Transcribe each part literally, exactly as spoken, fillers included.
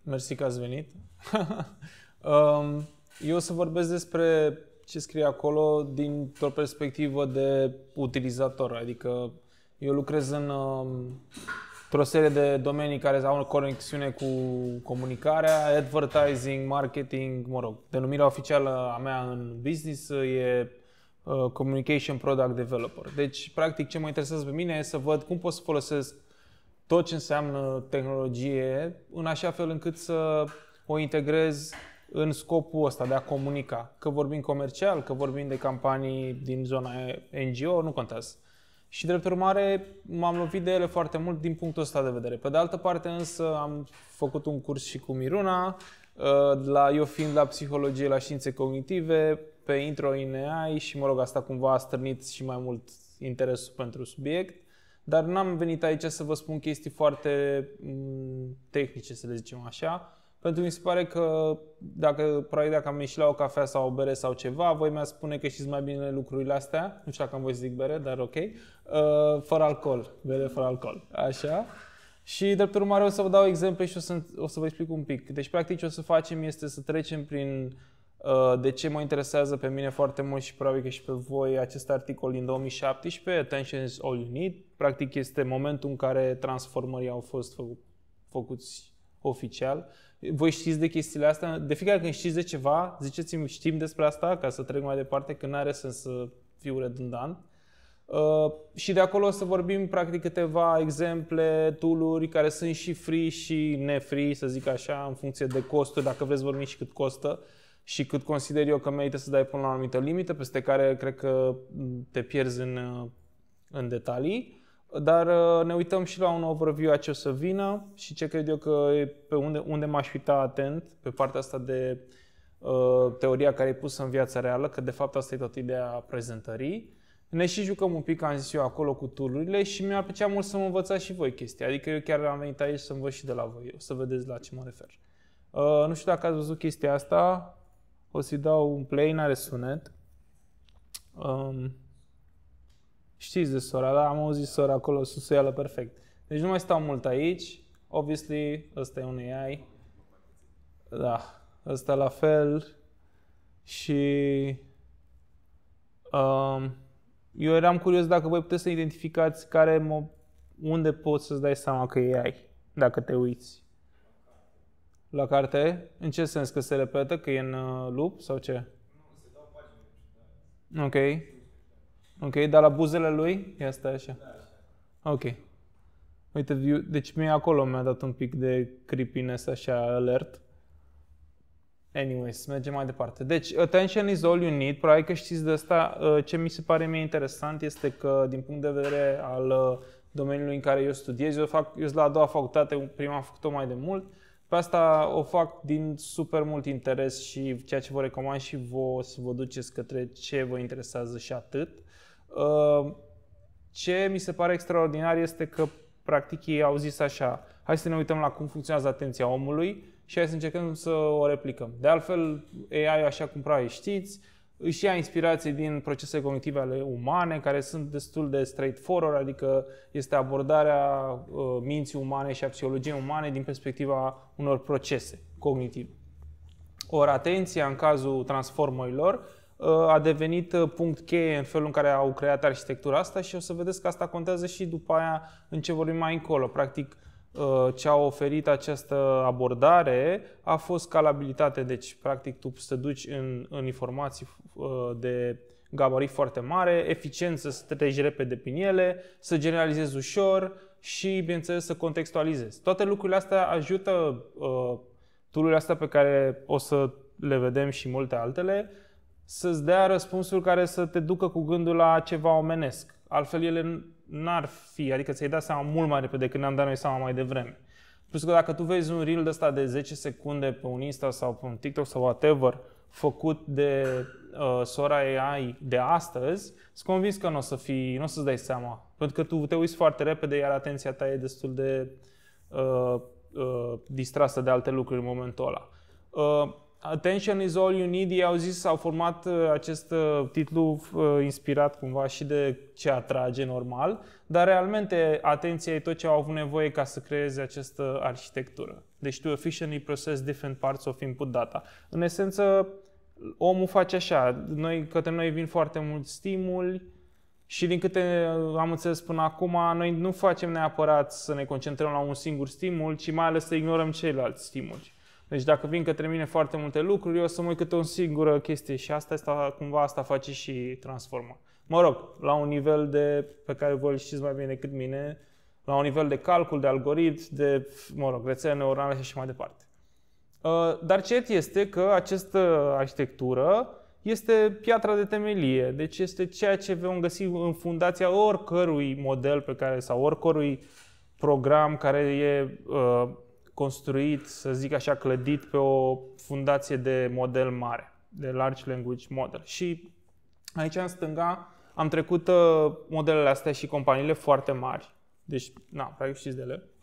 mersi că ați venit. Eu o să vorbesc despre ce scrie acolo dintr-o perspectivă de utilizator, adică eu lucrez în, într-o serie de domenii care au o conexiune cu comunicarea, advertising, marketing, mă rog, denumirea oficială a mea în business e Communication Product Developer. Deci, practic, ce mă interesează pe mine e să văd cum pot să folosesc tot ce înseamnă tehnologie în așa fel încât să o integrez în scopul ăsta de a comunica. Că vorbim comercial, că vorbim de campanii din zona N G O, nu contează. Și drept urmare m-am lovit de ele foarte mult din punctul ăsta de vedere. Pe de altă parte însă am făcut un curs și cu Miruna, la, eu fiind la psihologie, la științe cognitive, pe intro in A I și mă rog, asta cumva a stârnit și mai mult interesul pentru subiect. Dar n-am venit aici să vă spun chestii foarte tehnice, să le zicem așa. Pentru că mi se pare că dacă, probabil dacă am ieșit la o cafea sau o bere sau ceva, voi mi-ați spune că știți mai bine lucrurile astea. Nu știu dacă am voi să zic bere, dar ok. Uh, fără alcool. Bere fără alcool. Așa. Și drept urmare o să vă dau exemple și o să, o să vă explic un pic. Deci practic ce o să facem este să trecem prin uh, de ce mă interesează pe mine foarte mult și probabil că și pe voi acest articol din două mii șaptesprezece, Attention is all you need. Practic este momentul în care transformării au fost fă, făcuți oficial. Voi știți de chestiile astea? De fiecare când știți de ceva, ziceți-mi știm despre asta ca să trec mai departe, că n-are sens să fiu redundant. Uh, și de acolo o să vorbim practic câteva exemple, tool-uri care sunt și free și ne-free, să zic așa, în funcție de costuri, dacă vreți vorbim și cât costă și cât consider eu că merită să dai până la o anumită limită, peste care cred că te pierzi în, în detalii. Dar ne uităm și la un overview a ce o să vină și ce cred eu că e pe unde, unde m-aș uita atent, pe partea asta de uh, teoria care e pusă în viața reală, că de fapt asta e tot ideea prezentării. Ne și jucăm un pic, am zis eu, acolo cu tool-urile și mi-ar plăcea mult să mă învățați și voi chestii. Adică eu chiar am venit aici să învăț și de la voi, o să vedeți la ce mă refer. Uh, nu știu dacă ați văzut chestia asta, o să-i dau un play, n-are sunet. Um, Știți de sora, da? Am auzit sora acolo, susuială perfect. Deci nu mai stau mult aici. Obviously, ăsta e un A I. Da, ăsta la fel. Și um, eu eram curios dacă voi puteți să identificați care mo- unde poți să-ți dai seama că e A I, dacă te uiți. La carte? În ce sens? Că se repetă? Că e în uh, loop sau ce? Nu, se dau pagini. Ok. Ok, dar la buzele lui? Ia stai așa. Da, așa. Ok. Uite, deci mie acolo mi-a dat un pic de creepiness, așa, alert. Anyways, mergem mai departe. Deci, attention is all you need. Probabil că știți de asta. Ce mi se pare mie interesant este că, din punct de vedere al domeniului în care eu studiez, eu, fac, eu sunt la a doua facultate, prima am făcut-o mai de mult. Pe asta o fac din super mult interes și ceea ce vă recomand și vouă să vă duceți către ce vă interesează și atât. Ce mi se pare extraordinar este că practic ei au zis așa: hai să ne uităm la cum funcționează atenția omului și hai să încercăm să o replicăm. De altfel, A I, așa cum probabil știți, își ia inspirație din procesele cognitive ale umane, care sunt destul de straightforward, adică este abordarea uh, minții umane și a psihologiei umane din perspectiva unor procese cognitive. Ori atenția, în cazul transformărilor, a devenit punct cheie în felul în care au creat arhitectura asta și o să vedeți că asta contează și după aia în ce vorbim mai încolo. Practic, ce a oferit această abordare a fost scalabilitate, deci practic tu să te duci în, în informații de gabarit foarte mare, eficiență să treci repede prin ele, să generalizezi ușor și, bineînțeles, să contextualizezi. Toate lucrurile astea ajută uh, tool-urile astea pe care o să le vedem și multe altele, să-ți dea răspunsuri care să te ducă cu gândul la ceva omenesc. Altfel ele n-ar fi, adică ți-ai dat seama mult mai repede decât ne-am dat noi seama mai devreme. Plus că dacă tu vezi un reel de ăsta de zece secunde pe un Insta sau pe un TikTok sau whatever, făcut de uh, sora A I de astăzi, sunt convins că nu o să fii, nu o să-ți dai seama. Pentru că tu te uiți foarte repede, iar atenția ta e destul de uh, uh, distrasă de alte lucruri în momentul ăla. Uh, Attention is all you need, ei au zis, au format uh, acest uh, titlu uh, inspirat cumva și de ce atrage normal, dar realmente atenția e tot ce au avut nevoie ca să creeze această arhitectură. Deci to efficiently process different parts of input data. În esență, omul face așa, noi, către noi vin foarte mulți stimuli și din câte am înțeles până acum, noi nu facem neapărat să ne concentrăm la un singur stimul, ci mai ales să ignorăm ceilalți stimuli. Deci dacă vin către mine foarte multe lucruri, eu o să mă uit câte o singură chestie și asta, asta cumva asta face și transformă. Mă rog, la un nivel de, pe care voi îl știți mai bine decât mine, la un nivel de calcul, de algoritm, de, mă rog, rețele neuronale și așa mai departe. Dar cert este că această arhitectură este piatra de temelie, deci este ceea ce vom găsi în fundația oricărui model pe care, sau oricărui program care e uh, construit, să zic așa, clădit pe o fundație de model mare, de large language model. Și aici în stânga am trecut uh, modelele astea și companiile foarte mari. Deci, na, practic știți de ele.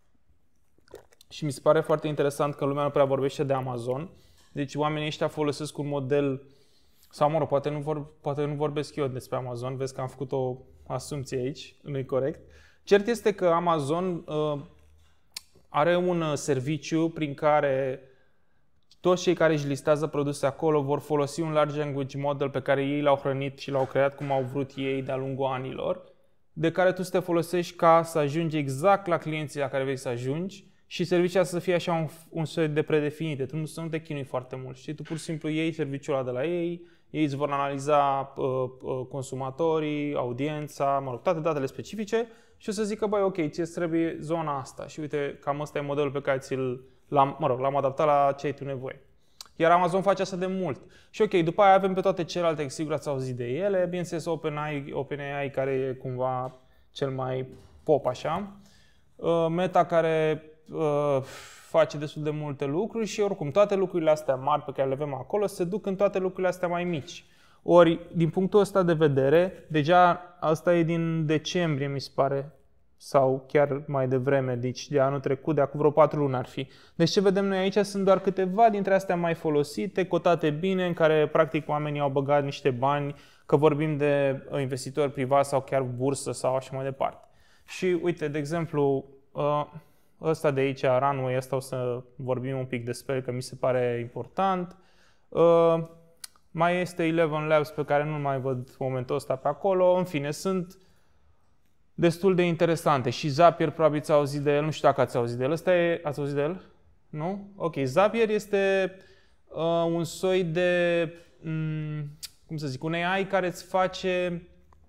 Și mi se pare foarte interesant că lumea nu prea vorbește de Amazon. Deci oamenii ăștia folosesc un model, sau mă rog, poate nu, vor, poate nu vorbesc eu despre Amazon, vezi că am făcut o asumție aici, nu-i corect. Cert este că Amazon uh, are un serviciu prin care toți cei care își listează produse acolo vor folosi un large language model pe care ei l-au hrănit și l-au creat cum au vrut ei de-a lungul anilor, de care tu să te folosești ca să ajungi exact la clienții la care vrei să ajungi și serviciul să fie așa un, un soi de predefinite. Tu nu, să nu te chinui foarte mult, știi? Tu pur și simplu iei serviciul ăla de la ei, ei îți vor analiza uh, uh, consumatorii, audiența, mă rog, toate datele specifice și o să zică, băi, ok, ție-ți trebuie zona asta și uite, cam ăsta e modelul pe care ți-l, l-am, mă rog, l-am adaptat la ce ai tu nevoie. Iar Amazon face asta de mult. Și ok, după aia avem pe toate celelalte, sigur ați auzit de ele, bineînțeles OpenAI, OpenAI care e cumva cel mai pop așa, uh, Meta care uh, face destul de multe lucruri și oricum toate lucrurile astea mari pe care le avem acolo se duc în toate lucrurile astea mai mici. Ori, din punctul ăsta de vedere, deja asta e din decembrie, mi se pare, sau chiar mai devreme, deci de anul trecut, de acum vreo patru luni ar fi. Deci ce vedem noi aici sunt doar câteva dintre astea mai folosite, cotate bine, în care practic oamenii au băgat niște bani, că vorbim de investitori privați sau chiar bursă sau așa mai departe. Și uite, de exemplu, ăsta de aici, Runway, ăsta o să vorbim un pic despre, că mi se pare important. Mai este Eleven Labs pe care nu mai văd momentul ăsta pe acolo. În fine, sunt destul de interesante. Și Zapier, probabil ați auzit de el, nu știu dacă ați auzit de el. Ăsta e, ați auzit de el? Nu? Ok, Zapier este uh, un soi de, um, cum să zic, un A I care îți face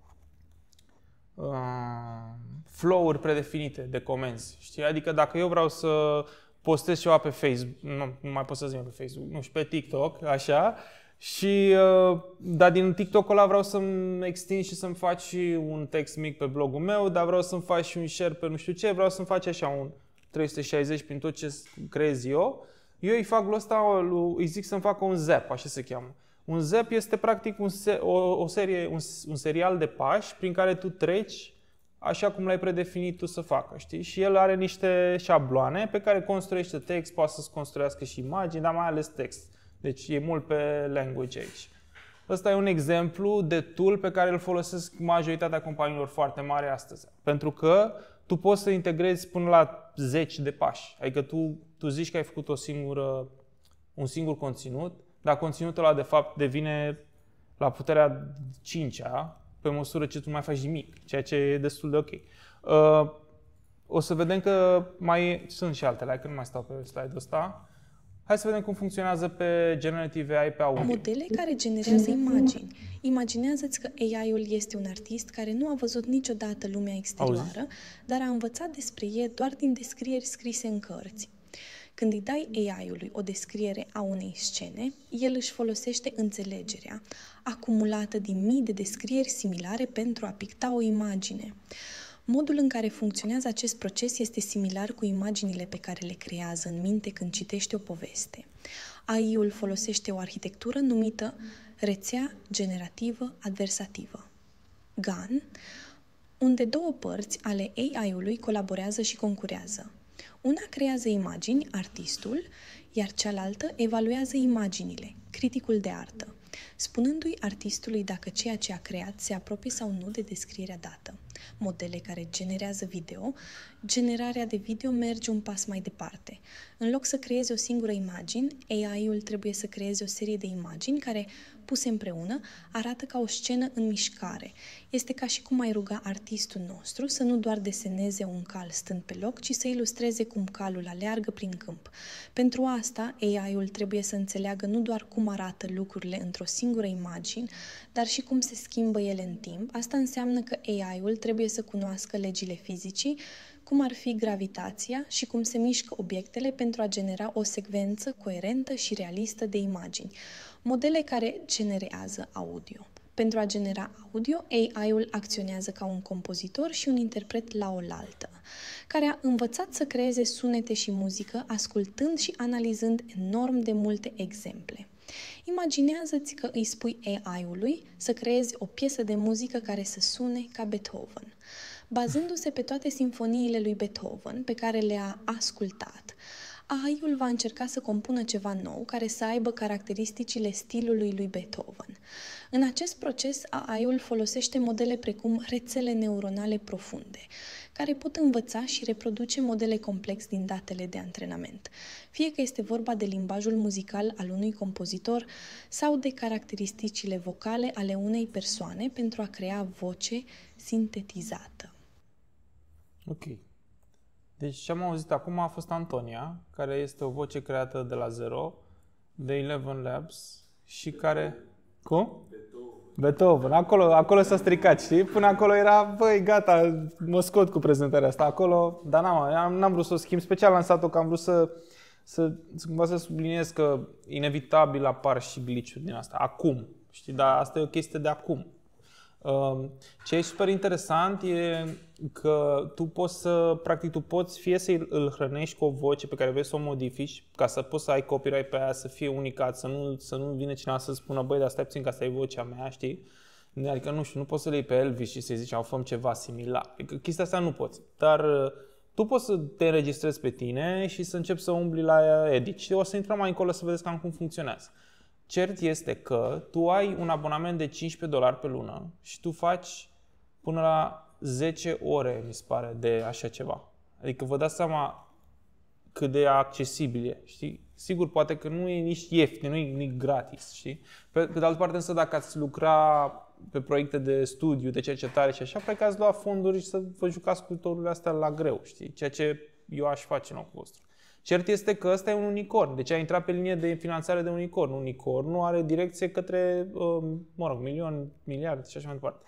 uh, flow-uri predefinite de comenzi. Știi? Adică dacă eu vreau să postez ceva pe Facebook, nu, nu mai postez nimic pe Facebook, nu știu, pe TikTok, așa, și, dar din TikTok-ul ăla vreau să-mi extind și să-mi faci și un text mic pe blogul meu, dar vreau să-mi faci și un share pe nu știu ce, vreau să-mi faci așa un trei sute șaizeci prin tot ce creez eu. Eu îi fac lucrul ăsta, îi zic să-mi facă un zap, așa se cheamă. Un zap este practic un, o, o serie, un, un serial de pași prin care tu treci așa cum l-ai predefinit tu să facă, știi? Și el are niște șabloane pe care construiește text, poate să-ți construiască și imagini, dar mai ales text. Deci e mult pe language aici. Ăsta e un exemplu de tool pe care îl folosesc majoritatea companiilor foarte mari astăzi. Pentru că tu poți să integrezi până la zeci de pași. Adică tu, tu zici că ai făcut o singură, un singur conținut, dar conținutul ăla de fapt devine la puterea cincea pe măsură ce tu nu mai faci nimic, ceea ce e destul de ok. Uh, o să vedem că mai sunt și altele, că nu mai stau pe slide-ul ăsta. Hai să vedem cum funcționează pe Generative A I pe audio. Modele care generează imagini. Imaginează-ți că A I-ul este un artist care nu a văzut niciodată lumea exterioară, Auzi? dar a învățat despre ea doar din descrieri scrise în cărți. Când îi dai A I-ului o descriere a unei scene, el își folosește înțelegerea, acumulată din mii de descrieri similare pentru a picta o imagine. Modul în care funcționează acest proces este similar cu imaginile pe care le creează în minte când citește o poveste. A I-ul folosește o arhitectură numită rețea generativă adversativă, G A N, unde două părți ale A I-ului colaborează și concurează. Una creează imagini, artistul, iar cealaltă evaluează imaginile, criticul de artă, spunându-i artistului dacă ceea ce a creat se apropie sau nu de descrierea dată. Modele care generează video, generarea de video merge un pas mai departe. În loc să creeze o singură imagine, A I-ul trebuie să creeze o serie de imagini care, puse împreună, arată ca o scenă în mișcare. Este ca și cum ai ruga artistul nostru să nu doar deseneze un cal stând pe loc, ci să ilustreze cum calul aleargă prin câmp. Pentru asta, A I-ul trebuie să înțeleagă nu doar cum arată lucrurile într-o singură imagine, dar și cum se schimbă ele în timp. Asta înseamnă că A I-ul trebuie să cunoască legile fizicii, cum ar fi gravitația și cum se mișcă obiectele pentru a genera o secvență coerentă și realistă de imagini. Modele care generează audio. Pentru a genera audio, A I-ul acționează ca un compozitor și un interpret la oaltă, care a învățat să creeze sunete și muzică, ascultând și analizând enorm de multe exemple. Imaginează-ți că îi spui A I-ului să creezi o piesă de muzică care să sune ca Beethoven. Bazându-se pe toate simfoniile lui Beethoven pe care le-a ascultat, A I-ul va încerca să compună ceva nou care să aibă caracteristicile stilului lui Beethoven. În acest proces, A I-ul folosește modele precum rețele neuronale profunde, care pot învăța și reproduce modele complexe din datele de antrenament, fie că este vorba de limbajul muzical al unui compozitor sau de caracteristicile vocale ale unei persoane pentru a crea voce sintetizată. Ok. Deci ce am auzit acum a fost Antonia, care este o voce creată de la zero, de Eleven Labs și care... Cum? Beethoven. Beethoven. Acolo, acolo s-a stricat, știi? Până acolo era, băi, gata, mă scot cu prezentarea asta acolo, dar n-am, n-am vrut să o schimb. Special am lansat-o că am vrut să, să, cumva să subliniez că inevitabil apar și glitch-uri din asta. Acum, știi? Dar asta e o chestie de acum. Ce e super interesant e că tu poți să, practic, tu poți fie să îl hrănești cu o voce pe care vrei să o modifici ca să poți să ai copyright pe aia, să fie unicat, să nu, să nu vină cineva să spună, băi, dar stai puțin că asta e vocea mea, știi? Adică, nu știu, nu poți să le iei pe Elvis și să-i zici, au făm ceva similar. Adică, chestia asta nu poți. Dar tu poți să te înregistrezi pe tine și să începi să umbli la edit. Și o să intrăm mai încolo să vedeți cam cum funcționează. Cert este că tu ai un abonament de cincisprezece dolari pe lună și tu faci până la zece ore, mi se pare, de așa ceva. Adică vă dați seama cât de accesibil e, știi? Sigur, poate că nu e nici ieftin, nu e nici gratis, știi? Pe, pe de altă parte, însă, dacă ați lucra pe proiecte de studiu, de cercetare și așa, prea că ați lua fonduri și să vă jucați cu torurile astea la greu, știi? Ceea ce eu aș face în locul vostru. Cert este că ăsta e un unicorn, deci a intrat pe linie de finanțare de unicorn. Unicornul are direcție către, mă rog, milion, miliarde și așa mai departe.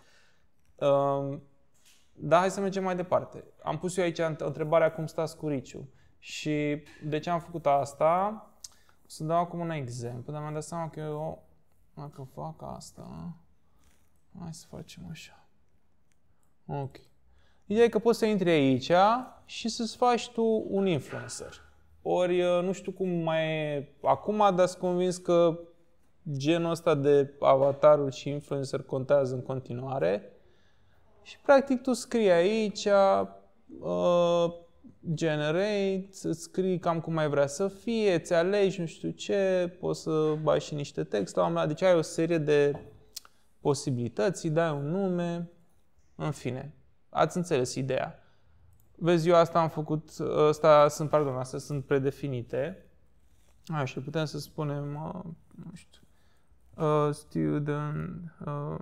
Dar hai să mergem mai departe. Am pus eu aici întrebarea cum stați cu Riciu. Și de ce am făcut asta? O să dau acum un exemplu, dar mi-am dat seama că eu, dacă fac asta, hai să facem așa. Ok. Ideea e că poți să intri aici și să-ți faci tu un influencer. Ori nu știu cum mai e acum, dar sunt convins că genul ăsta de avataruri și influencer contează în continuare. Și practic tu scrii aici, uh, generate, îți scrii cam cum ai vrea să fie, îți alegi nu știu ce, poți să bagi și niște text la un moment dat. Deci ai o serie de posibilități, îi dai un nume, în fine. Ați înțeles ideea. Vezi, eu asta am făcut, asta sunt, pardon, astea sunt predefinite. Așa, putem să spunem, uh, nu știu, uh, student, uh,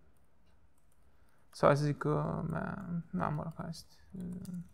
sau să zic că, man, n-am mă rog, student,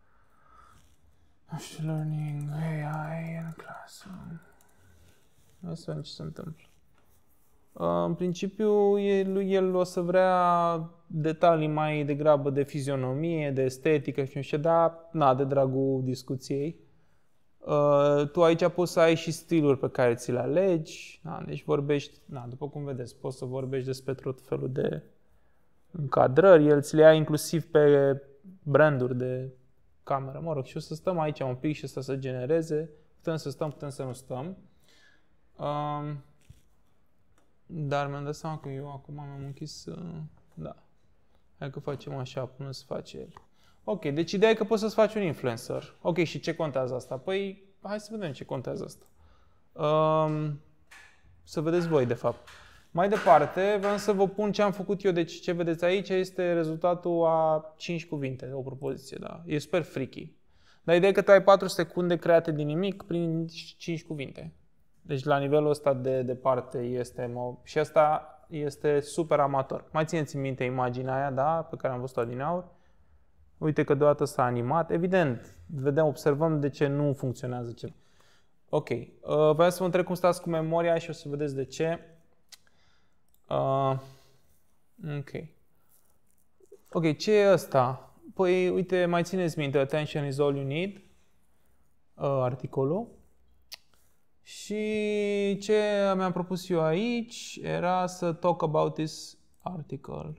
nu știu, learning A I in classroom. Hai să vedem ce se întâmplă. Uh, în principiu, el, el o să vrea detalii mai degrabă de fizionomie, de estetică și nu știu, dar na, de dragul discuției. Uh, tu aici poți să ai și stiluri pe care ți le alegi, na, deci vorbești, na, după cum vedeți, poți să vorbești despre tot felul de încadrări, el ți le ia inclusiv pe branduri de cameră. Mă rog, și o să stăm aici un pic și să se genereze, putem să stăm, putem să nu stăm. Uh, Dar mi-am dat seama că eu acum mi-am închis, da, hai că facem așa până se face el. Ok, deci ideea e că poți să-ți faci un influencer. Ok, și ce contează asta? Păi, hai să vedem ce contează asta. Um, să vedeți voi, de fapt. Mai departe, vreau să vă pun ce am făcut eu. Deci ce vedeți aici este rezultatul a cinci cuvinte, o propoziție, da? E super freaky. Dar ideea e că tu ai patru secunde create din nimic prin cinci cuvinte. Deci la nivelul ăsta de departe este... Și asta este super amator. Mai țineți în minte imaginea aia, da? Pe care am văzut-o adineauri. Uite că deodată s-a animat. Evident, vedem, observăm de ce nu funcționează ceva. Ok. Uh, vreau să vă întreb cum stați cu memoria și o să vedeți de ce. Uh, ok. Ok, ce e ăsta? Păi, uite, mai țineți minte, attention is all you need, uh, articolul. Și ce mi-am propus eu aici era să talk about this article.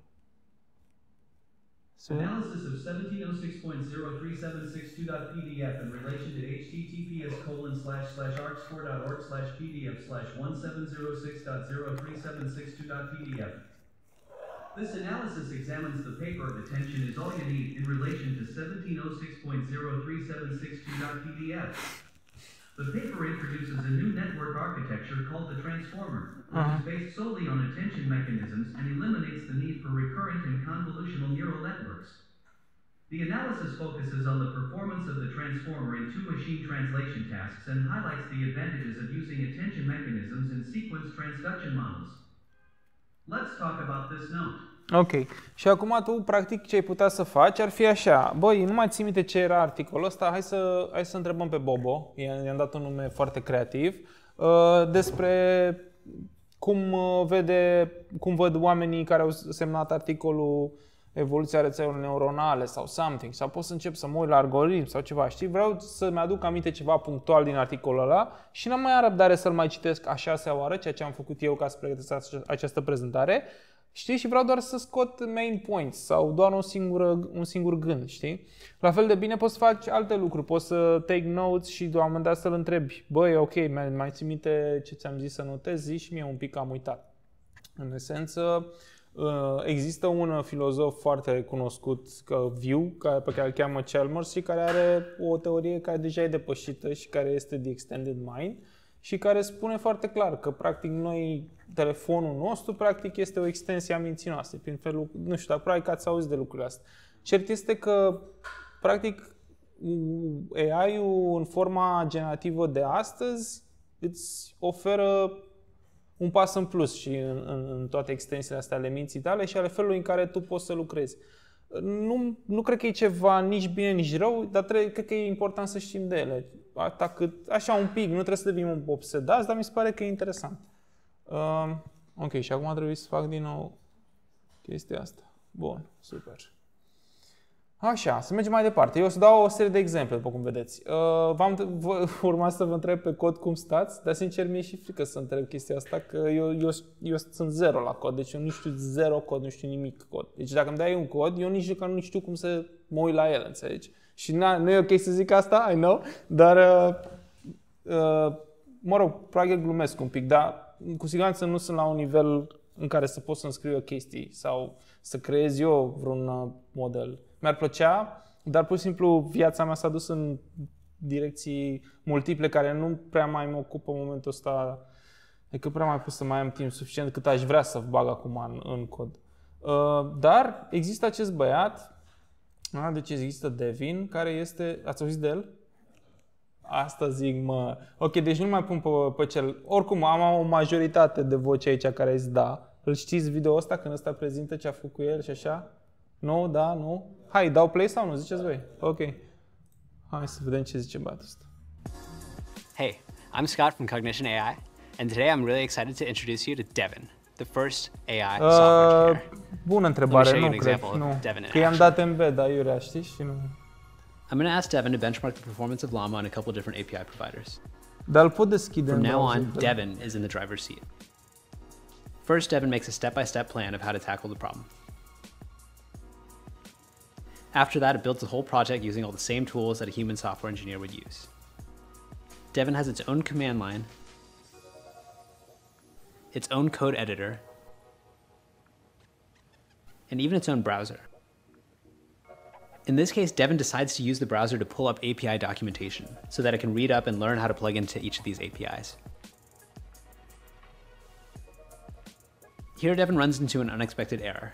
So, Analysis of seventeen oh six point zero three seven six two dot p d f in relation to https colon slash slash arcscore dot org slash pdf slash one seven zero six dot zero three seven six two dot p d f. This analysis examines the paper of attention is all you need in relation to seventeen oh six point zero three seven six two dot p d f. The paper introduces a new network architecture called the transformer, which uh-huh. is based solely on attention mechanisms and eliminates the need for recurrent and convolutional neural networks. The analysis focuses on the performance of the transformer in two machine translation tasks and highlights the advantages of using attention mechanisms in sequence transduction models. Let's talk about this note. Ok. Și acum tu, practic, ce ai putea să faci ar fi așa. Băi, nu mai ții minte ce era articolul ăsta, hai să, hai să întrebăm pe Bobo, i-am dat un nume foarte creativ, uh, despre cum vede, cum văd oamenii care au semnat articolul evoluția rețelelor neuronale sau something, sau pot să încep să mă uit la algoritm sau ceva, știi? Vreau să-mi aduc aminte ceva punctual din articolul ăla și n-am mai răbdare să-l mai citesc a șasea oară, ceea ce am făcut eu ca să pregătesc această prezentare. Știi? Și vreau doar să scot main points sau doar un singur, un singur gând, știi? La fel de bine poți să faci alte lucruri, poți să take notes și la un moment dat să-l întrebi. Băi, ok, mai ții minte ce ți-am zis să notezi? Zi și mie un pic am uitat. În esență, există un filozof foarte recunoscut, viu, pe care îl cheamă Chalmers și care are o teorie care deja e depășită și care este The Extended Mind și care spune foarte clar că practic noi, telefonul nostru, practic este o extensie a minții noastre. Prin felul, nu știu, dar probabil că ați auzit de lucrurile astea. Cert este că, practic, A I-ul în forma generativă de astăzi îți oferă un pas în plus și în, în, în toate extensiile astea ale minții tale și ale felului în care tu poți să lucrezi. Nu, nu cred că e ceva nici bine, nici rău, dar trebuie, cred că e important să știm de ele. Atât cât, așa un pic, nu trebuie să devenim obsedați, dar mi se pare că e interesant. Uh, ok, și acum trebuie să fac din nou chestia asta. Bun, super. Așa, să mergem mai departe. Eu o să dau o serie de exemple, după cum vedeți. Uh, v-am, urma să vă întreb pe cod cum stați, dar sincer mi-e și frică să întreb chestia asta, că eu, eu, eu sunt zero la cod, deci eu nu știu zero cod, nu știu nimic cod. Deci dacă îmi dai un cod, eu nici nu știu cum să mă uit la el, înțelegi? Și nu e ok să zic asta, I know, dar, uh, uh, mă rog, practic glumesc un pic, dar cu siguranță nu sunt la un nivel în care să pot să-mi scriu chestii sau să creez eu vreun model. Mi-ar plăcea, dar pur și simplu viața mea s-a dus în direcții multiple care nu prea mai mă ocupă în momentul ăsta, decât prea mai pot să mai am timp suficient cât aș vrea să bag acum în, în cod. Uh, dar există acest băiat, a, deci există Devin, care este, ați auzit de el? Asta zic, mă. Ok, deci nu mai pun pe, pe cel, oricum am o majoritate de voci aici care zic da. Îl știți video ăsta când ăsta prezintă ce a făcut cu el și așa? Nu, da, nu? Hai, dau play sau nu? Ziceți voi? Ok. Hai să vedem ce zice băiatul ăsta. Hey, I'm Scott from Cognition A I, and today I'm really excited to introduce you to Devin, the first A I uh, software engineer. Bună întrebare, nu cred, nu. Că i-am dat embed, dar iurea, știi? Și nu. I'm going to ask Devin to benchmark the performance of Llama on a couple different A P I providers. Dar îl pot deschide. From now on, Devin is in the driver's seat. First, Devin makes a step-by-step plan of how to tackle the problem. After that, it builds the whole project using all the same tools that a human software engineer would use. Devin has its own command line, its own code editor, and even its own browser. In this case, Devin decides to use the browser to pull up A P I documentation so that it can read up and learn how to plug into each of these A P Is. Here, Devin runs into an unexpected error.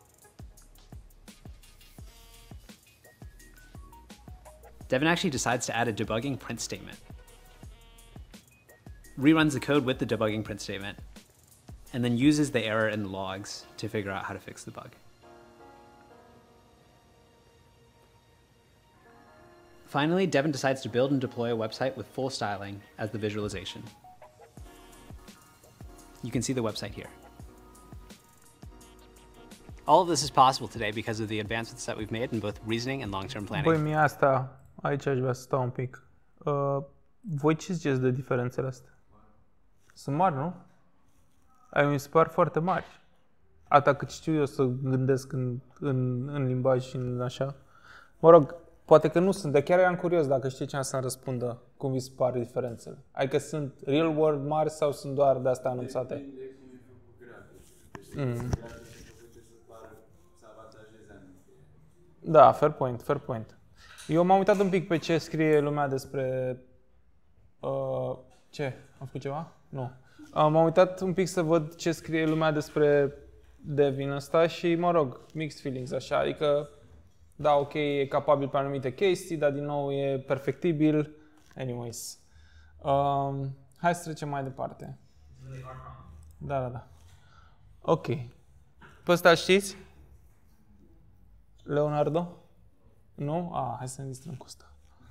Devin actually decides to add a debugging print statement. Reruns the code with the debugging print statement, and then uses the error in the logs to figure out how to fix the bug. Finally, Devin decides to build and deploy a website with full styling as the visualization. You can see the website here. All of this is possible today because of the advancements that we've made in both reasoning and long-term planning. Băi, mie asta, aici aș vrea să stau un pic. Uh, voi ce ziceți de diferențele astea? Sunt mari, nu? Ai mi se par foarte mari. Atâta cât știu eu să gândesc în, în, în limbaj și în așa. Mă rog, poate că nu sunt, dar chiar eram curios dacă știi ce să-mi răspundă, cum vi se pare diferențele. Adică sunt real world mari sau sunt doar de astea anunțate? Mm. Da, fair point, fair point. Eu m-am uitat un pic pe ce scrie lumea despre... Uh, ce? Am făcut ceva? Nu. Uh, m-am uitat un pic să văd ce scrie lumea despre Devin ăsta și, mă rog, mixed feelings așa, adică da, ok, e capabil pe anumite chestii, dar din nou e perfectibil. Anyways. Um, hai să trecem mai departe. Da, da, da. Ok. Pe ăsta știți? Leonardo? Nu? Ah, hai să ne distrăm cu ăsta.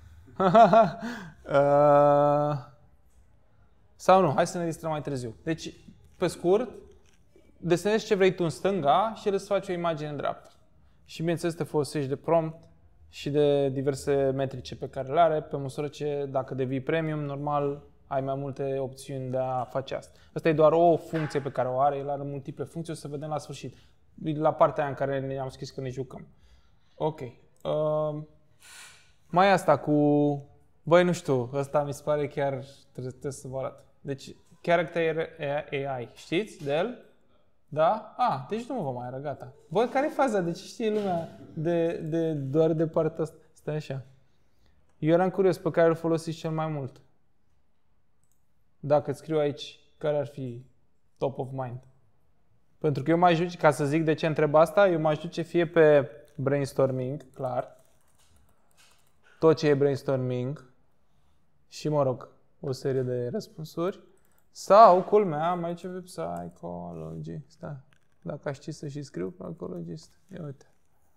uh, sau nu, hai să ne distrăm mai târziu. Deci, pe scurt, desenezi ce vrei tu în stânga și el îți face o imagine în dreapta. Și bineînțeles te folosești de prompt și de diverse metrice pe care le are, pe măsură ce dacă devii premium, normal ai mai multe opțiuni de a face asta. Asta e doar o funcție pe care o are, el are multiple funcții, o să vedem la sfârșit. La partea aia în care ne-am scris că ne jucăm. Ok. Uh, mai asta cu... Băi, nu știu, ăsta mi se pare chiar... Trebuie, trebuie să vă arăt. Deci, Character A I, știți de el? Da? Ah, deci nu mă vă mai arăt, gata. Bă, care e faza? De ce știe lumea de, de, doar de partea asta? Stai așa. Eu eram curios pe care îl folosiți cel mai mult. Dacă îți scriu aici, care ar fi top of mind? Pentru că eu m-aș duce, ca să zic de ce întreb asta, eu m-aș duce fie pe brainstorming, clar. Tot ce e brainstorming. Și, mă rog, o serie de răspunsuri. Sau, culmea, am aici pe psychology. Stai, dacă știi să și scriu, psychologist. Ia uite.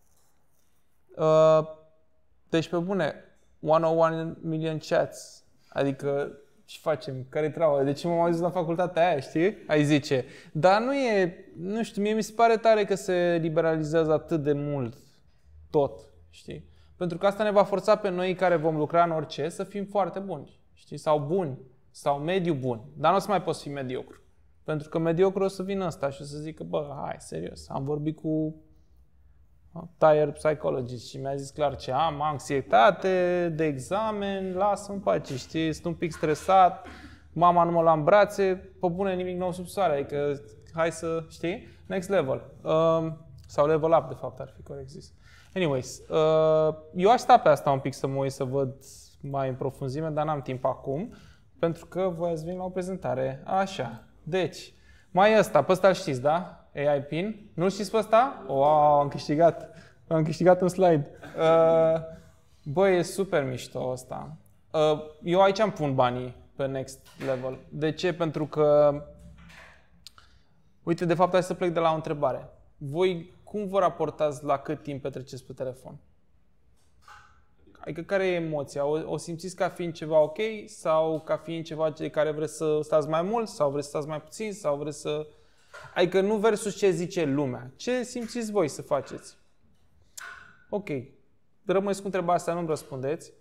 Uh, deci, pe bune, one oh one million chats. Adică, ce facem? Care-i treaba? De ce m-am auzit la facultatea aia, știi? Ai zice. Dar nu e, nu știu, mie mi se pare tare că se liberalizează atât de mult tot, știi? Pentru că asta ne va forța pe noi care vom lucra în orice să fim foarte buni, știi? Sau buni. Sau mediu bun, dar nu o să mai poți fi mediocru. Pentru că mediocru o să vină ăsta și o să zică, bă, hai, serios, am vorbit cu tired psychologist și mi-a zis clar ce am, anxietate de examen, lasă-mă în pace, știi, sunt un pic stresat, mama nu mă lua în brațe, pe bune nimic nou sub soare, adică hai să, știi, next level. Uh, sau level up, de fapt, ar fi corect zis. Anyways, uh, eu aș sta pe asta un pic să mă uit să văd mai în profunzime, dar n-am timp acum. Pentru că voi ați venit la o prezentare. Așa. Deci, mai e ăsta. Pe ăsta îl știți, da? A I Pin. Nu-l știți pe ăsta? Wow, am câștigat. Am câștigat un slide. Uh, băi, e super mișto ăsta. Uh, eu aici îmi pun banii pe next level. De ce? Pentru că... Uite, de fapt, hai să plec de la o întrebare. Voi cum vă raportați la cât timp petreceți pe telefon? Adică care e emoția? O, o simțiți ca fiind ceva ok sau ca fiind ceva de care vreți să stați mai mult sau vreți să stați mai puțin sau vreți să... Adică nu versus ce zice lumea. Ce simțiți voi să faceți? Ok. Rămâneți cu întrebarea asta, nu-mi răspundeți.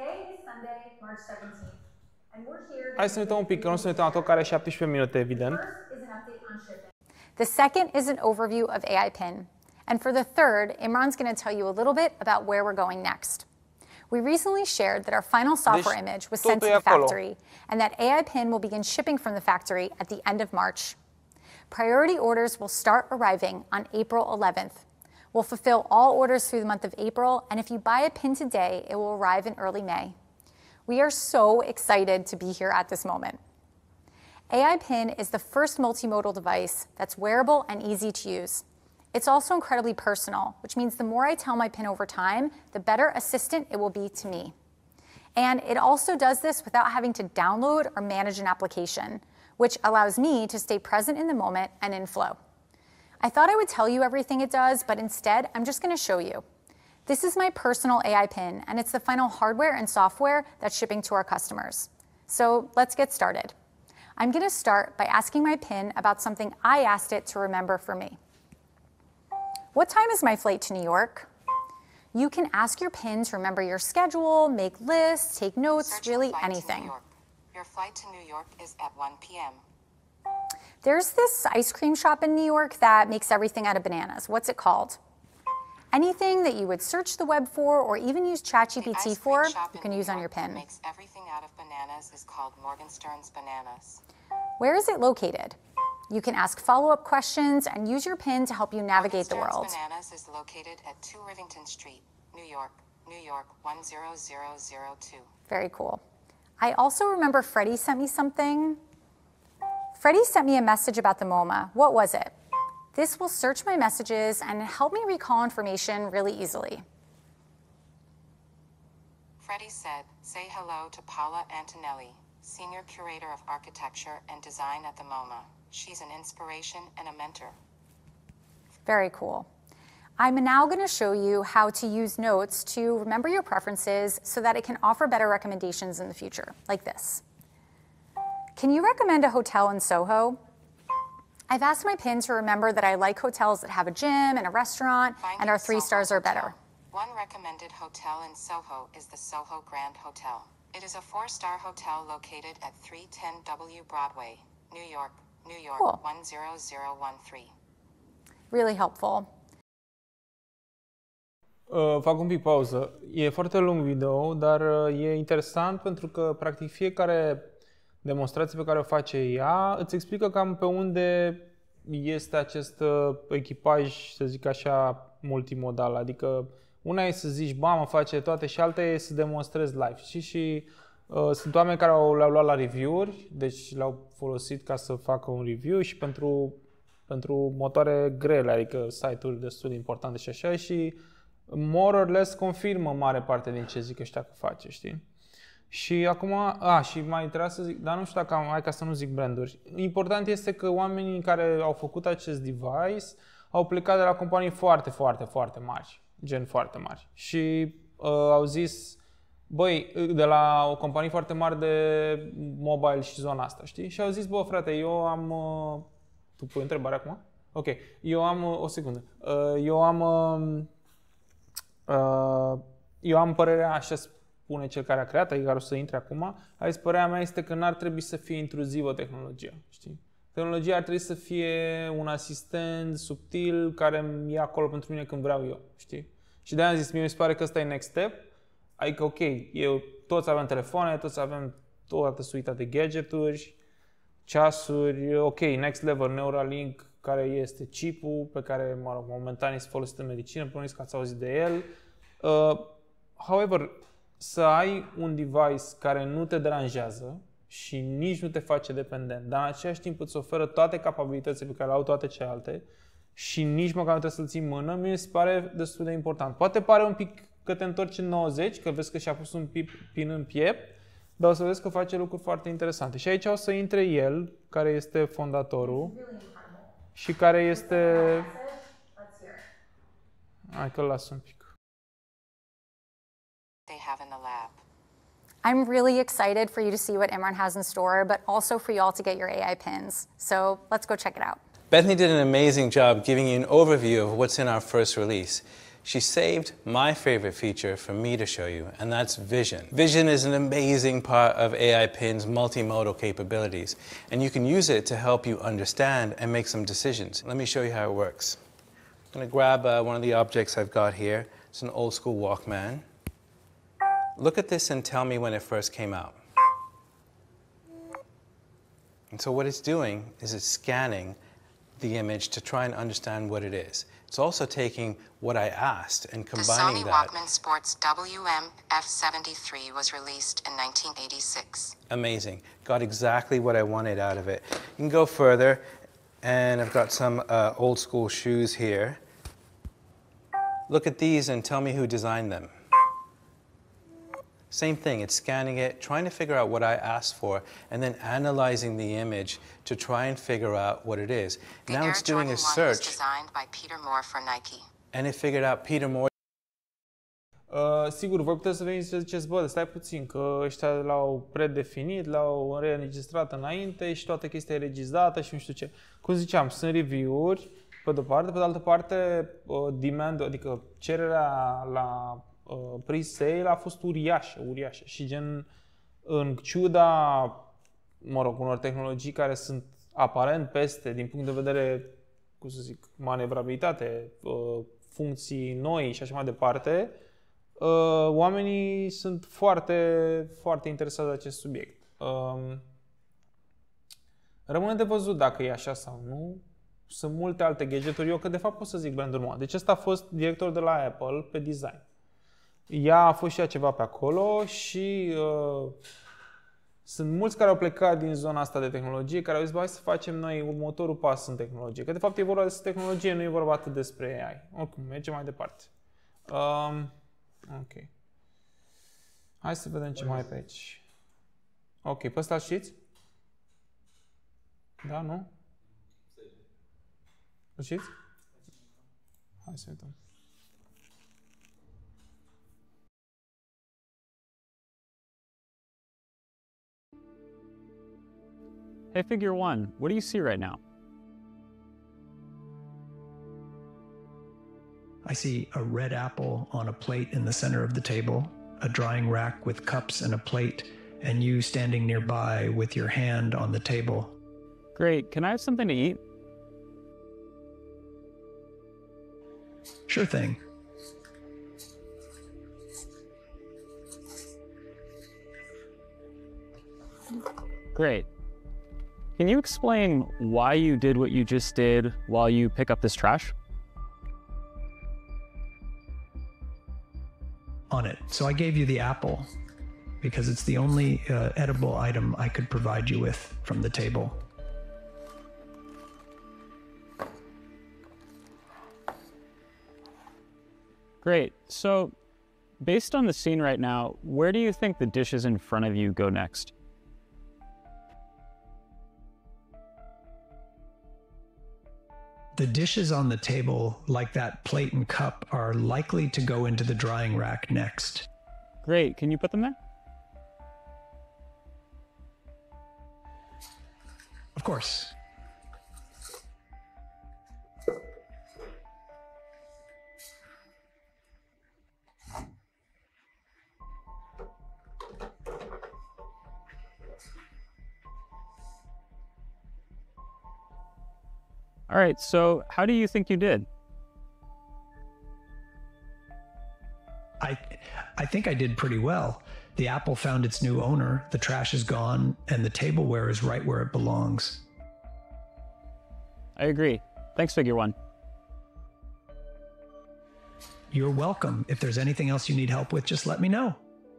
Hai să ne uităm un pic, că nu să ne uităm la tot, care are șaptesprezece minute, evident. The second is an overview of A I Pin. And for the third, Imran's going to tell you a little bit about where we're going next. We recently shared that our final software deci, image was sent to the factory and that A I Pin will begin shipping from the factory at the end of March. Priority orders will start arriving on April eleventh. We'll fulfill all orders through the month of April, and if you buy a pin today, it will arrive in early May. We are so excited to be here at this moment. A I Pin is the first multimodal device that's wearable and easy to use. It's also incredibly personal, which means the more I tell my pin over time, the better assistant it will be to me. And it also does this without having to download or manage an application, which allows me to stay present in the moment and in flow. I thought I would tell you everything it does, but instead, I'm just gonna show you. This is my personal A I Pin, and it's the final hardware and software that's shipping to our customers. So let's get started. I'm gonna start by asking my pin about something I asked it to remember for me. What time is my flight to New York? You can ask your pin to remember your schedule, make lists, take notes, Searching really flight to anything. New York. Your flight to New York is at one p m There's this ice cream shop in New York that makes everything out of bananas. What's it called? Anything that you would search the web for or even use The ChatGPT ice cream for, shop you in can New use on York your that pin. makes everything out of bananas is called Morgenstern's Bananas. Where is it located? You can ask follow-up questions and use your pin to help you navigate the Morgenstern's world. Bananas is located at two Rivington Street, New York, New York one zero zero zero two. Very cool. I also remember Freddie sent me something. Freddie sent me a message about the MoMA. What was it? This will search my messages and help me recall information really easily. Freddie said, say hello to Paula Antonelli, Senior Curator of Architecture and Design at the MoMA. She's an inspiration and a mentor. Very cool. I'm now going to show you how to use notes to remember your preferences so that it can offer better recommendations in the future, like this. Can you recommend a hotel in Soho? I've asked my pin to remember that I like hotels that have a gym and a restaurant Finding and are three Soho stars or Hotel. better. One recommended hotel in Soho is the Soho Grand Hotel. It is a four-star hotel located at three ten W Broadway, New York, New York Cool. one zero zero one three. Really helpful. Uh, fac un pic pauză. E foarte lung video, dar uh, e interesant pentru că practic fiecare demonstrație pe care o face ea îți explică cam pe unde este acest uh, echipaj, să zic așa, multimodal. Adică una e să zici, ba, mă face toate, și alta e să demonstrezi live. Și, și uh, sunt oameni care au, le-au luat la review-uri, deci le-au folosit ca să facă un review și pentru, pentru motoare grele, adică site-uri destul de importante și așa, și more or less confirmă mare parte din ce zic ăștia că face, știi? Și acum, a, și mai trebuia să zic, dar nu știu dacă am, hai ca să nu zic branduri. Important este că oamenii care au făcut acest device au plecat de la companii foarte, foarte, foarte mari, gen foarte mari. Și uh, au zis, băi, de la o companie foarte mare de mobile și zona asta, știi? Și au zis, bă, frate, eu am... Uh, tu pui întrebare acum? Ok, eu am... Uh, o secundă. Uh, eu am... Uh, uh, eu am părerea, așa spune cel care a creat, adică care o să intre acum, a zis, părerea mea este că n-ar trebui să fie intruzivă tehnologia, știi? Tehnologia ar trebui să fie un asistent subtil care e acolo pentru mine când vreau eu, știi? Și de-aia am zis, mie mi se pare că ăsta e next step, adică ok, eu, toți avem telefoane, toți avem toată suita de gadgeturi, ceasuri, ok, next level, Neuralink, care este chipul pe care, mă rog, momentan este folosit în medicină, probabil că ați auzit de el. Uh, however, să ai un device care nu te deranjează și nici nu te face dependent, dar în același timp îți oferă toate capabilitățile pe care le au toate celelalte și nici măcar nu trebuie să-l ții în mână, mi se pare destul de important. Poate pare un pic că te întorci în nouăzeci, că vezi că și-a pus un pin în piept, dar o să vezi că face lucruri foarte interesante. Și aici o să intre el, care este fondatorul și care este... Hai că-l las un pic. They have in the lab. I'm really excited for you to see what Imran has in store, but also for you all to get your A I pins. So let's go check it out. Bethany did an amazing job giving you an overview of what's in our first release. She saved my favorite feature for me to show you, and that's Vision. Vision is an amazing part of A I Pin's multimodal capabilities, and you can use it to help you understand and make some decisions. Let me show you how it works. I'm going to grab uh, one of the objects I've got here. It's an old school Walkman. Look at this and tell me when it first came out. And so what it's doing is it's scanning the image to try and understand what it is. It's also taking what I asked and combining the Sony that. Walkman Sports W M F seventy-three was released in nineteen eighty-six. Amazing. Got exactly what I wanted out of it. You can go further, and I've got some uh, old school shoes here. Look at these and tell me who designed them. Same thing, it's scanning it, trying to figure out what I asked for, and then analyzing the image to try and figure out what it is. The Now Air it's doing Jordan a one was search, designed by Peter Moore for Nike. and it figured out Peter Moore. Uh, sigur, voi puteți să veniți și să ziceți, bă, stai puțin, că ăștia l-au predefinit, l-au reînregistrat înainte și toată chestia e regizată și nu știu ce. Cum ziceam, sunt review-uri, pe de-o parte, pe de altă parte, uh, demand, adică cererea la uh, pre-sale a fost uriașă, uriașă și gen, în ciuda, mă rog, unor tehnologii care sunt aparent peste, din punct de vedere, cum să zic, manevrabilitate, uh, funcții noi și așa mai departe, Uh, oamenii sunt foarte, foarte interesați de acest subiect. Uh, rămâne de văzut dacă e așa sau nu. Sunt multe alte gadgeturi. Eu că de fapt pot să zic brandul meu. Deci ăsta a fost director de la Apple pe design. Ea a fost și ea ceva pe acolo și uh, sunt mulți care au plecat din zona asta de tehnologie, care au zis, bă, hai să facem noi următorul pas în tehnologie. Că de fapt e vorba despre tehnologie, nu e vorba atât despre A I. Oricum, mergem mai departe. Uh, Ok. Hai să vedem ce mai e pe aici. Ok, pe ăsta știți? Da, nu? Îl știți? Hai să uităm. Hey, Figure One, what do you see right now? I see a red apple on a plate in the center of the table, a drying rack with cups and a plate, and you standing nearby with your hand on the table. Great, can I have something to eat? Sure thing. Great. Can you explain why you did what you just did while you pick up this trash? On it. So I gave you the apple because it's the only uh, edible item I could provide you with from the table. Great. So, based on the scene right now, where do you think the dishes in front of you go next? The dishes on the table, like that plate and cup, are likely to go into the drying rack next. Great. Can you put them there? Of course. All right, so how do you think you did? I, I think I did pretty well. The apple found its new owner, the trash is gone, and the tableware is right where it belongs. I agree. Thanks, Figure One. You're welcome. If there's anything else you need help with, just let me know.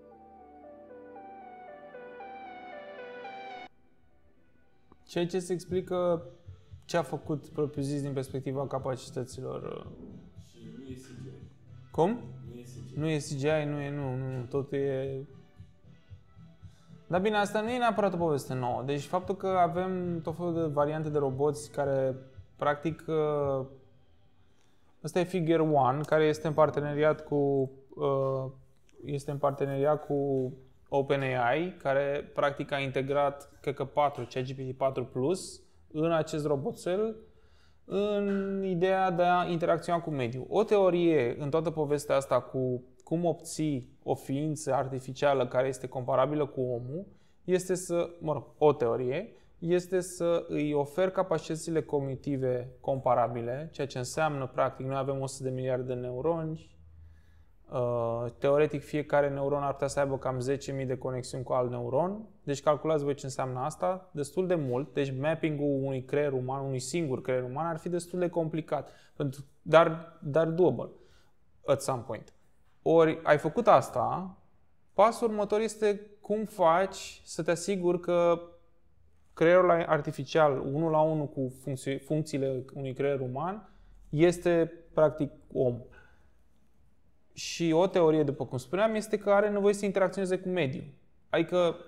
Ceea ce se explică ce a făcut propriu-zis din perspectiva capacităților. Și nu e C G I. Cum? Nu e C G I. Nu e C G I, nu e, nu, nu, nu, totul e... Dar bine, asta nu e neapărat o poveste nouă. Deci faptul că avem tot felul de variante de roboți care, practic, ăsta e Figure One, care este în parteneriat cu, este în parteneriat cu OpenAI, care practic a integrat, cred că patru, ChatGPT patru plus, în acest roboțel, în ideea de a interacționa cu mediul. O teorie în toată povestea asta cu cum obții o ființă artificială care este comparabilă cu omul, este să, mă rog, o teorie, este să îi oferi capacitățile cognitive comparabile, ceea ce înseamnă, practic, noi avem o sută de miliarde de neuroni, Teoretic, fiecare neuron ar putea să aibă cam zece mii de conexiuni cu alt neuron. Deci calculați voi ce înseamnă asta. Destul de mult. Deci mapping-ul unui creier uman, unui singur creier uman, ar fi destul de complicat. Dar, dar doable at some point. Ori ai făcut asta, pasul următor este cum faci să te asiguri că creierul artificial, unul la unul cu funcții, funcțiile unui creier uman, este practic om. Și o teorie, după cum spuneam, este că are nevoie să interacționeze cu mediul. Adică,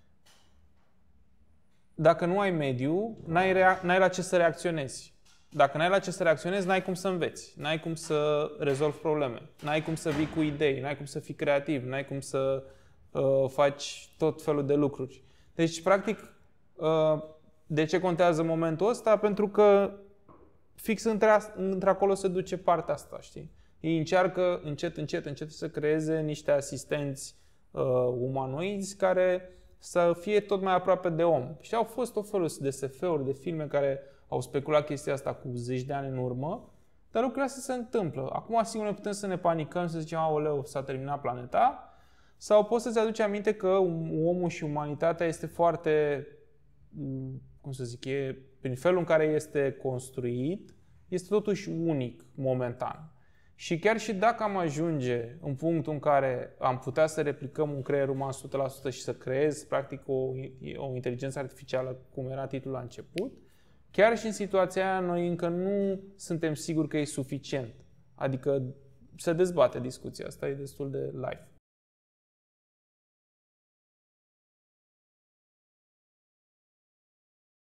dacă nu ai mediu, n-ai, rea- n-ai la ce să reacționezi. Dacă n-ai la ce să reacționezi, n-ai cum să înveți, n-ai cum să rezolvi probleme, n-ai cum să vii cu idei, n-ai cum să fii creativ, n-ai cum să uh, faci tot felul de lucruri. Deci, practic, uh, de ce contează momentul ăsta? Pentru că fix între, între acolo se duce partea asta, știi? Ei încearcă încet, încet, încet să creeze niște asistenți uh, umanoizi care să fie tot mai aproape de om. Și au fost tot felul de S F-uri, de filme care au speculat chestia asta cu zeci de ani în urmă, dar lucrurile astea se întâmplă. Acum, sigur, ne putem să ne panicăm, să zicem, aoleu, s-a terminat planeta, sau poți să-ți aduci aminte că omul și umanitatea este foarte, cum să zic, e, prin felul în care este construit, este totuși unic momentan. Și chiar și dacă am ajunge în punctul în care am putea să replicăm un creier uman o sută la sută și să creez, practic, o, o inteligență artificială, cum era titlul la început, chiar și în situația aia, noi încă nu suntem siguri că e suficient. Adică se dezbate discuția asta, e destul de live.